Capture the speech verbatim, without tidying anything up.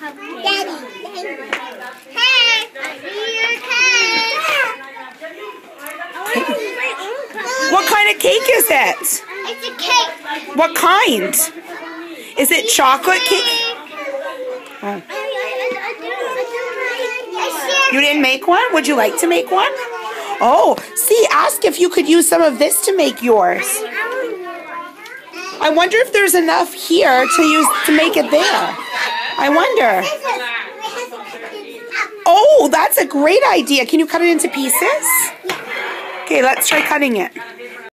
Daddy. Hey, your cake. What kind of cake is it? It's a cake. What kind? Is it chocolate cake? Oh. You didn't make one? Would you like to make one? Oh, see, ask if you could use some of this to make yours. I wonder if there's enough here to use to make it there. I wonder. Oh, that's a great idea. Can you cut it into pieces? Okay, let's try cutting it.